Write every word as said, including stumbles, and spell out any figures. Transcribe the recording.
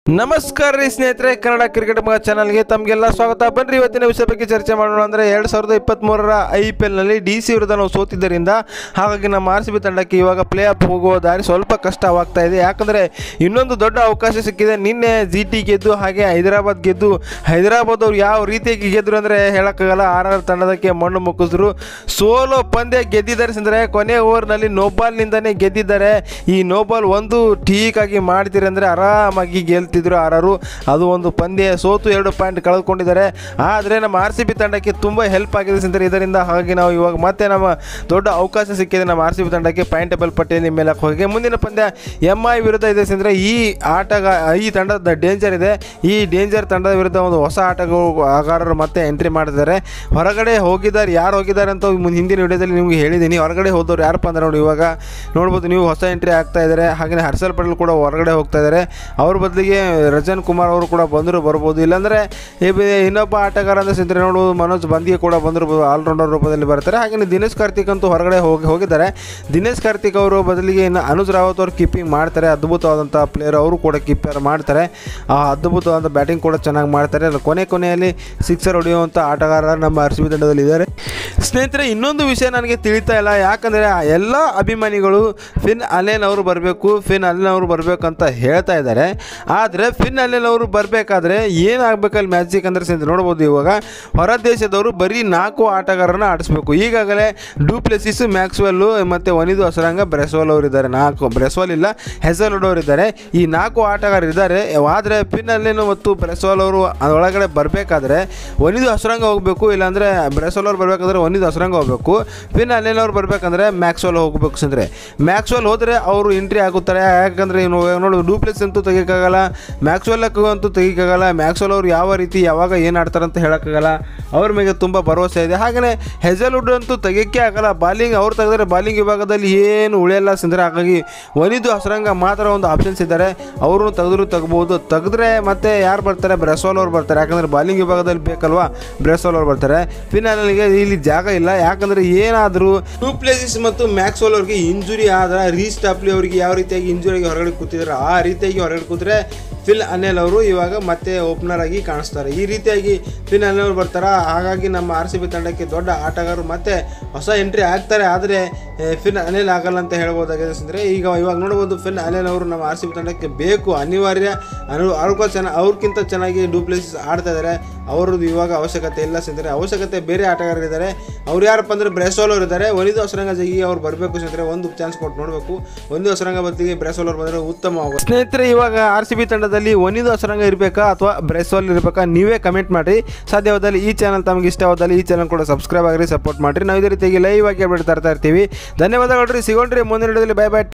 ನಮಸ್ಕಾರ ರೀ ಸ್ನೇಹಿತರೆ, ಕನ್ನಡ ಕ್ರಿಕೆಟ್ ಮಗ ಚಾನಲ್ಗೆ ತಮಗೆಲ್ಲ ಸ್ವಾಗತ. ಬನ್ರಿ ಇವತ್ತಿನ ವಿಷಯ ಬಗ್ಗೆ ಚರ್ಚೆ ಮಾಡೋಣ. ಅಂದರೆ ಎರಡು ಸಾವಿರದ ಇಪ್ಪತ್ತ್ಮೂರರ ಐ ಪಿ ಎಲ್ನಲ್ಲಿ ಡಿ ಸಿ ವಿರುದ್ಧ ನಾವು ಸೋತಿದ್ದರಿಂದ ಹಾಗಾಗಿ ನಮ್ಮ ಆರ್ ಸಿ ಬಿ ತಂಡಕ್ಕೆ ಇವಾಗ ಪ್ಲೇ ಆಫ್ ಹೋಗುವ ದಾರಿ ಸ್ವಲ್ಪ ಕಷ್ಟವಾಗ್ತಾ ಇದೆ. ಯಾಕಂದರೆ ಇನ್ನೊಂದು ದೊಡ್ಡ ಅವಕಾಶ ಸಿಕ್ಕಿದೆ. ನಿನ್ನೆ ಜಿ ಟಿ ಗೆದ್ದು ಹಾಗೆ ಹೈದರಾಬಾದ್ ಗೆದ್ದು ಹೈದರಾಬಾದ್ ಅವ್ರು ಯಾವ ರೀತಿಯಾಗಿ ಗೆದ್ದರು ಅಂದರೆ ಹೇಳೋಕ್ಕಾಗಲ್ಲ. ಆರ್ ಆರ್ ತಂಡದಕ್ಕೆ ಮಣ್ಣು ಮುಕ್ಕಿದ್ರು. ಸೋಲೋ ಪಂದ್ಯ ಗೆದ್ದಿದ್ದಾರೆ ಅಂದರೆ ಕೊನೆ ಓವರ್ನಲ್ಲಿ ನೋಬಾಲ್ನಿಂದನೇ ಗೆದ್ದಿದ್ದಾರೆ. ಈ ನೋಬಾಲ್ ಒಂದು ಟೀಕಾಗಿ ಮಾಡ್ತೀರಿ ಅಂದರೆ ಆರಾಮಾಗಿ ಗೆಲ್ತಿದ್ರು ಆರಾರು. ಅದು ಒಂದು ಪಂದ್ಯ ಸೋತು ಎರಡು ಪಾಯಿಂಟ್ ಕಳೆದುಕೊಂಡಿದ್ದಾರೆ. ಆದರೆ ನಮ್ಮ ಆರ್ ಸಿ ಬಿ ತಂಡಕ್ಕೆ ತುಂಬ ಹೆಲ್ಪ್ ಆಗಿದೆ ಸ್ನೇಹಿತರೆ ಇದರಿಂದ. ಹಾಗಾಗಿ ನಾವು ಇವಾಗ ಮತ್ತೆ ನಮ್ಮ ದೊಡ್ಡ ಅವಕಾಶ ಸಿಕ್ಕಿದೆ ನಮ್ಮ ಆರ್ ಸಿ ಬಿ ತಂಡಕ್ಕೆ ಪಾಯಿಂಟ್ ಟೇಬಲ್ ಪಟ್ಟಿಯಲ್ಲಿ ಮೇಲಕ್ಕೆ ಹೋಗಿ. ಮುಂದಿನ ಪಂದ್ಯ ಎಂ ಐ ವಿರುದ್ಧ ಇದೆ ಸ್ನೇಹಿತರೆ. ಈ ಆಟಗ ಈ ತಂಡದ ಡೇಂಜರ್ ಇದೆ. ಈ ಡೇಂಜರ್ ತಂಡದ ವಿರುದ್ಧ ಒಂದು ಹೊಸ ಆಟಗಾರರು ಮತ್ತೆ ಎಂಟ್ರಿ ಮಾಡಿದ್ದಾರೆ. ಹೊರಗಡೆ ಹೋಗಿದ್ದಾರೆ, ಯಾರು ಹೋಗಿದ್ದಾರೆ ಅಂತ ಹಿಂದಿನ ವಿಡಿಯೋದಲ್ಲಿ ನಿಮಗೆ ಹೇಳಿದ್ದೀನಿ. ಹೊರಗಡೆ ಹೋದವ್ರು ಯಾರಪ್ಪ ಅಂದ್ರೆ ನೋಡಿ, ಇವಾಗ ನೋಡ್ಬೋದು ನೀವು, ಹೊಸ ಎಂಟ್ರಿ ಆಗ್ತಾ ಇದ್ದಾರೆ. ಹಾಗೆ ಹರ್ಷಲ್ ಪಟೇಲ್ ಕೂಡ ಹೊರಗಡೆ ಹೋಗ್ತಾ ಇದ್ದಾರೆ. ಅವ್ರ ಬದಲಿಗೆ ರಜನ್ ಕುಮಾರ್ ಅವರು ಕೂಡ ಬಂದರೂ ಬರ್ಬೋದು. ಇಲ್ಲಾಂದರೆ ಇನ್ನೊಬ್ಬ ಆಟಗಾರ ಅಂದರೆ ಸ್ನೇಹಿತರೆ ನೋಡ್ಬೋದು, ಮನೋಜ್ ಬಂದಿಗೆ ಕೂಡ ಬಂದಿರ್ಬೋದು, ಆಲ್ರೌಂಡರ್ ರೂಪದಲ್ಲಿ ಬರ್ತಾರೆ. ಹಾಗೆ ದಿನೇಶ್ ಕಾರ್ತಿಕ್ ಅಂತೂ ಹೊರಗಡೆ ಹೋಗಿ ಹೋಗಿದ್ದಾರೆ. ದಿನೇಶ್ ಕಾರ್ತಿಕ್ ಅವರು ಬದಲಿಗೆ ಇನ್ನು ಅನುಜ್ ರಾವತ್ ಅವರು ಕೀಪಿಂಗ್ ಮಾಡ್ತಾರೆ. ಅದ್ಭುತವಾದಂಥ ಪ್ಲೇಯರ್, ಅವರು ಕೂಡ ಕೀಪರ್ ಮಾಡ್ತಾರೆ. ಆ ಅದ್ಭುತವಾದ ಬ್ಯಾಟಿಂಗ್ ಕೂಡ ಚೆನ್ನಾಗಿ ಮಾಡ್ತಾರೆ. ಅಲ್ಲಿ ಕೊನೆ ಕೊನೆಯಲ್ಲಿ ಸಿಕ್ಸರ್ ಹೊಡೆಯುವಂಥ ಆಟಗಾರ ನಮ್ಮ ಆರ್ ಸಿ ಬಿ ತಂಡದಲ್ಲಿ ಇದ್ದಾರೆ ಸ್ನೇಹಿತರೆ. ಇನ್ನೊಂದು ವಿಷಯ ನನಗೆ ತಿಳಿತಾ ಇಲ್ಲ, ಯಾಕಂದರೆ ಎಲ್ಲ ಅಭಿಮಾನಿಗಳು ಫಿನ್ ಅಲೆನ್ ಅವರು ಬರಬೇಕು ಫಿನ್ ಅಲೆನ್ ಅವರು ಬರಬೇಕಂತ ಹೇಳ್ತಾ ಇದ್ದಾರೆ. ಆದರೆ ಫಿನ್ ಅಲೆನ್ ಅವರು ಬರಬೇಕಾದ್ರೆ ಏನಾಗಬೇಕಲ್ಲಿ ಮ್ಯಾಜಿಕ್ ಅಂದರೆ ಸ್ನೇಹಿತರೆ ನೋಡ್ಬೋದು, ಇವಾಗ ಹೊರ ದೇಶದವರು ಬರೀ ನಾಲ್ಕು ಆಟಗಾರರನ್ನ ಆಡಿಸ್ಬೇಕು. ಈಗಾಗಲೇ ಡೂಪ್ಲೆಸಿಸ್, ಮ್ಯಾಕ್ಸ್ವೆಲ್ಲು ಮತ್ತು ವನಿದು ಹಸರಂಗ, ಬ್ರೆಸ್ವಾಲ್ ಅವರಿದ್ದಾರೆ. ನಾಲ್ಕು ಬ್ರೆಸ್ವಾಲ್ ಇಲ್ಲ, ಹೆಸಲ್ವುಡ್ ಅವರಿದ್ದಾರೆ. ಈ ನಾಲ್ಕು ಆಟಗಾರರು ಇದ್ದಾರೆ. ಆದರೆ ಫಿನ್ ಅಲೆನ್ ಮತ್ತು ಬ್ರೆಸ್ವಾಲ್ ಅವರು ಒಳಗಡೆ ಬರಬೇಕಾದ್ರೆ ವನಿದು ಹಸರಂಗ ಹೋಗಬೇಕು, ಇಲ್ಲಾಂದರೆ ಬ್ರೆಸ್ವಾಲ್ ಅವ್ರು ಬರಬೇಕಾದ್ರೆ ವನಿದು ಹಸರಂಗ ಹೋಗಬೇಕು. ಫಿನ್ ಅಲೆನ್ ಅವ್ರು ಬರಬೇಕಂದ್ರೆ ಮ್ಯಾಕ್ಸ್ವೆಲ್ ಹೋಗಬೇಕು ಸ್ನೇಹಿತರೆ. ಮ್ಯಾಕ್ಸ್ವೆಲ್ ಹೋದರೆ ಅವರು ಎಂಟ್ರಿ ಆಗುತ್ತಾರೆ. ಯಾಕಂದರೆ ನೋಡಿ, ಡೂಪ್ಲೆಸ್ ಅಂತೂ ತೆಗಿಯೋಕ್ಕಾಗಲ್ಲ, ಮ್ಯಾಕ್ಸ್ವೆಲ್ಲಕ್ಕೂ ಅಂತೂ ತೆಗಿಯೋಕ್ಕಾಗಲ್ಲ. ಮ್ಯಾಕ್ಸ್ವೆಲ್ ಅವರು ಯಾವ ರೀತಿ ಯಾವಾಗ ಏನು ಆಡ್ತಾರೆ ಅಂತ ಹೇಳೋಕ್ಕಾಗಲ್ಲ. ಅವ್ರ ಮೇಲೆ ತುಂಬ ಭರವಸೆ ಇದೆ. ಹಾಗೆಯೇ ಹೆಜಲ್ವುಡ್ ಅಂತೂ ತೆಗಿಯೋಕ್ಕೆ ಆಗಲ್ಲ. ಬಾಲಿಂಗ್ ಅವ್ರು ತೆಗೆದ್ರೆ ಬಾಲಿಂಗ್ ವಿಭಾಗದಲ್ಲಿ ಏನು ಉಳಿಯಲ್ಲ ಸ್ನೇಹಿತರೆ. ಹಾಗಾಗಿ ವನಿದು ಹಸರಂಗ ಮಾತ್ರ ಒಂದು ಆಪ್ಷನ್ಸ್ ಇದ್ದಾರೆ, ಅವರು ತೆಗೆದ್ರು ತೆಗ್ಬೋದು. ತೆಗೆದ್ರೆ ಮತ್ತೆ ಯಾರು ಬರ್ತಾರೆ? ಬ್ರೆಸ್ವಾಲ್ ಅವ್ರು ಬರ್ತಾರೆ. ಯಾಕಂದರೆ ಬಾಲಿಂಗ್ ವಿಭಾಗದಲ್ಲಿ ಬೇಕಲ್ವಾ, ಬ್ರೆಸ್ವಾಲ್ ಅವ್ರು ಬರ್ತಾರೆ. ಫಿನಾಲಿಗೆ ಇಲ್ಲಿ ಜಾಗ ಇಲ್ಲ. ಯಾಕಂದರೆ ಏನಾದರೂ ಡೂಪ್ಲೆಸಿಸ್ ಮತ್ತು ಮ್ಯಾಕ್ಸ್ವೆಲ್ ಅವ್ರಿಗೆ ಇಂಜುರಿ ಆದ್ರೆ, ರೀಸ್ಟಾಪ್ಲಿ ಅವರಿಗೆ ಯಾವ ರೀತಿಯಾಗಿ ಇಂಜುರಿಗೆ ಹೊರಗಡೆ ಕೂತಿದ್ದಾರೆ ಆ ರೀತಿಯಾಗಿ ಹೊರಗಡೆ ಕೂತ್ರೆ ಫಿನ್ ಅಲೆನ್ ಅವರು ಇವಾಗ ಮತ್ತೆ ಓಪನರ್ ಆಗಿ ಕಾಣಿಸ್ತಾರೆ. ಈ ರೀತಿಯಾಗಿ ಫಿನ್ ಅಲೆನ್ ಅವರು ಬರ್ತಾರೆ. ಹಾಗಾಗಿ ನಮ್ಮ ಆರ್ ಸಿ ಬಿ ತಂಡಕ್ಕೆ ದೊಡ್ಡ ಆಟಗಾರರು ಮತ್ತೆ ಹೊಸ ಎಂಟ್ರಿ ಆಗ್ತಾರೆ. ಆದರೆ ಫಿನ್ ಅಲೆನ್ ಆಗಲ್ಲ ಅಂತ ಹೇಳ್ಬೋದಾಗಿದೆ ಅಂದರೆ ಈಗ ಇವಾಗ ನೋಡ್ಬೋದು, ಫಿನ್ ಅಲೆನ್ ಅವರು ನಮ್ಮ ಆರ್ ಸಿ ಬಿ ತಂಡಕ್ಕೆ ಬೇಕು, ಅನಿವಾರ್ಯ. ಅನು ಅವ್ರಿಗೂ ಚೆನ್ನಾಗಿ ಅವ್ರಿಗಿಂತ ಚೆನ್ನಾಗಿ ಡೂಪ್ಲೆಸಿಸ್ ಆಡ್ತಾ ಇದ್ದಾರೆ. ಅವ್ರದ್ದು ಇವಾಗ ಅವಶ್ಯಕತೆ ಇಲ್ಲ ಸ್ನೇಹಿತರೆ. ಅವಶ್ಯಕತೆ ಬೇರೆ ಆಟಗಾರರಿದ್ದಾರೆ. ಅವ್ರು ಯಾರಪ್ಪ ಅಂದರೆ ಬ್ರೆಸ್ವಾಲ್ ಅವರು ಇದ್ದಾರೆ. ವನಿದು ಹಸರಂಗ ಜಗಿ ಅವ್ರು ಬರಬೇಕು ಸ್ನೇಹಿತರೆ. ಒಂದು ಚಾನ್ಸ್ ಕೊಟ್ಟು ನೋಡಬೇಕು. ವನಿದು ಹಸರಂಗ ಬದಲಿಗೆ ಬ್ರೆಸ್ವಾಲ್ ಅವರು ಬಂದರೆ ಉತ್ತಮವಾಗುತ್ತೆ ಸ್ನೇಹಿತರೆ. ಇವಾಗ ಆರ್ ಸಿ ಬಿ ತಂಡದಲ್ಲಿ ವನಿದು ಹಸರಂಗ ಇರಬೇಕಾ ಅಥವಾ ಬ್ರೆಸ್ವಾಲ್ ಇರಬೇಕಾ? ನೀವೇ ಕಮೆಂಟ್ ಮಾಡಿ. ಸಾಧ್ಯವಾದಲ್ಲಿ ಈ ಚಾನಲ್ ತಮಗೆ ಇಷ್ಟವಾದಲ್ಲಿ ಈ ಚಾನಲ್ ಕೂಡ ಸಬ್ಸ್ಕ್ರೈಬ್ ಆಗಿರಿ, ಸಪೋರ್ಟ್ ಮಾಡಿರಿ. ನಾವು ಇದೇ ರೀತಿಯಾಗಿ ಲೈವ್ ಆಗಿ ಅಪ್ಡೇಟ್ ತರ್ತಾ ಇರ್ತೀವಿ. ಧನ್ಯವಾದಗಳು ರೀ. ಸಿಗೋಣ್ರಿ ಮುಂದಿನ ವಿಡಿಯೋದಲ್ಲಿ. Bye by.